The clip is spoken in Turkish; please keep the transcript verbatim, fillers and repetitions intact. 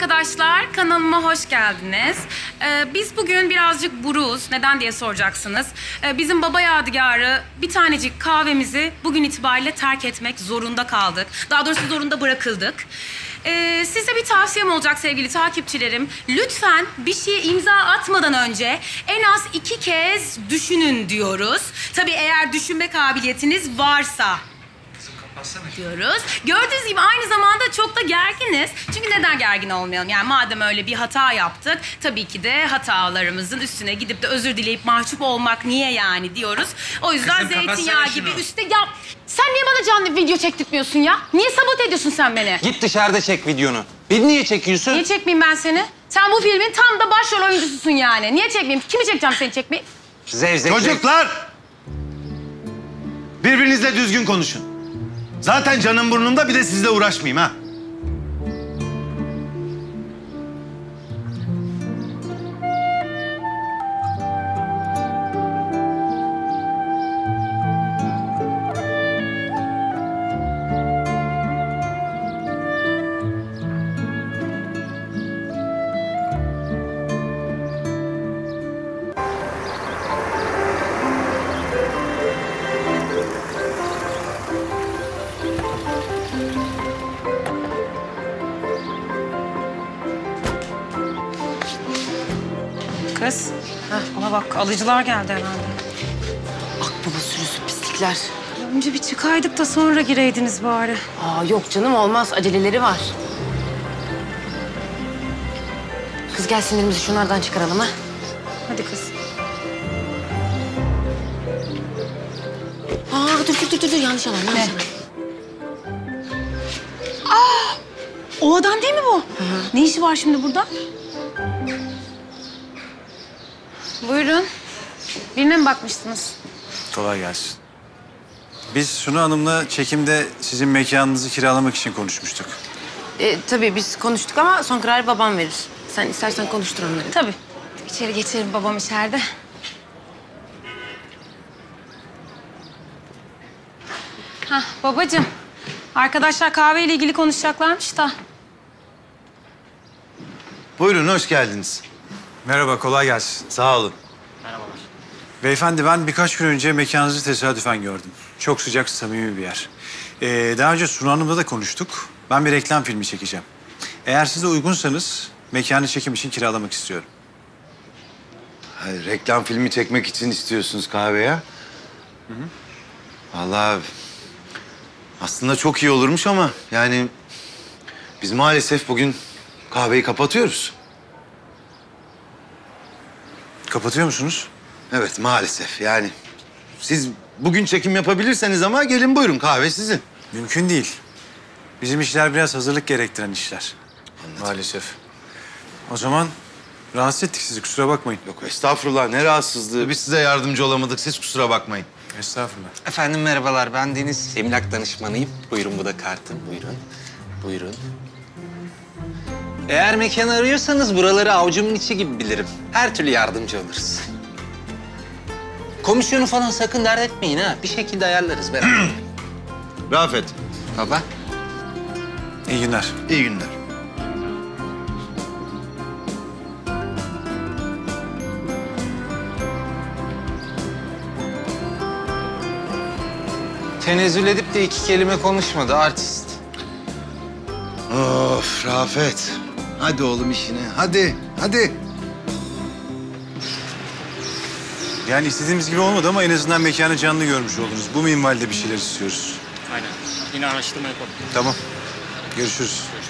arkadaşlar, kanalıma hoş geldiniz. Ee, biz bugün birazcık buruz. Neden diye soracaksınız. Ee, bizim baba yadigarı bir tanecik kahvemizi bugün itibariyle terk etmek zorunda kaldık. Daha doğrusu zorunda bırakıldık. Ee, size bir tavsiyem olacak sevgili takipçilerim. Lütfen bir şeye imza atmadan önce en az iki kez düşünün diyoruz. Tabii eğer düşünme kabiliyetiniz varsa diyoruz. Gördüğünüz gibi aynı zamanda çok da gerginiz. Çünkü neden gergin olmayalım? Yani madem öyle bir hata yaptık, tabii ki de hatalarımızın üstüne gidip de özür dileyip mahcup olmak niye yani diyoruz. O yüzden Kızım, zeytinyağı gibi üstte yap. Sen niye bana canlı video çektirtmiyorsun ya? Niye sabote ediyorsun sen beni? Git dışarıda çek videonu. Beni niye çekiyorsun? Niye çekmeyeyim ben seni? Sen bu filmin tam da başrol oyuncususun yani. Niye çekmeyeyim? Kimi çekeceğim seni çekmeyeyim? Zevzek. Çocuklar! Birbirinizle düzgün konuşun. Zaten canım burnumda, bir de sizle uğraşmayayım ha. Kız, ona bak alıcılar geldi herhalde. Akbaba sürüsü pislikler. Önce bir çıkaydık da sonra gireydiniz bari. Aa yok canım olmaz, aceleleri var. Kız gel sinirimizi şunlardan çıkaralım ha. Hadi kız. Aa dur dur dur dur, dur. yanlış alan yanlış alan. O adam değil mi bu? Hı hı. Ne işi var şimdi burada? Buyurun. Birine mi bakmıştınız? Kolay gelsin. Biz Sunu Hanım'la çekimde sizin mekanınızı kiralamak için konuşmuştuk. Ee, tabii biz konuştuk ama son kararı babam verir. Sen istersen konuştur onları. Tabii. İçeri geçelim, babam içeride. Hah babacığım. Arkadaşlar kahveyle ilgili konuşacaklarmış da. Buyurun, hoş geldiniz. Merhaba, kolay gelsin. Sağ olun. Beyefendi, ben birkaç gün önce mekanınızı tesadüfen gördüm. Çok sıcak, samimi bir yer. Ee, daha önce Sunu Hanım'la da konuştuk. Ben bir reklam filmi çekeceğim. Eğer siz de uygunsanız mekanı çekim için kiralamak istiyorum. Hayır, reklam filmi çekmek için istiyorsunuz kahveye. Hı hı. Vallahi aslında çok iyi olurmuş ama yani biz maalesef bugün kahveyi kapatıyoruz. Kapatıyor musunuz? Evet, maalesef yani. Siz bugün çekim yapabilirseniz ama gelin buyurun, kahve sizin. Mümkün değil. Bizim işler biraz hazırlık gerektiren işler. Anladım. Maalesef. O zaman rahatsız ettik sizi, kusura bakmayın. Yok estağfurullah, ne rahatsızlığı. Biz size yardımcı olamadık, siz kusura bakmayın. Estağfurullah. Efendim merhabalar, ben Deniz. Emlak danışmanıyım. Buyurun, bu da kartım. Buyurun. Buyurun. Eğer mekan arıyorsanız buraları avucumun içi gibi bilirim. Her türlü yardımcı oluruz. Komisyonu falan sakın dert etmeyin ha. Bir şekilde ayarlarız beraber. Rafet, Baba. İyi günler. iyi günler. Tenezzül edip de iki kelime konuşmadı artist. Of Rafet. Hadi oğlum işine, hadi, hadi. Yani istediğimiz gibi olmadı ama en azından mekanı canlı görmüş oldunuz. Bu minvalde bir şeyler istiyoruz. Aynen. Yine araştırma yapalım. Tamam. Görüşürüz.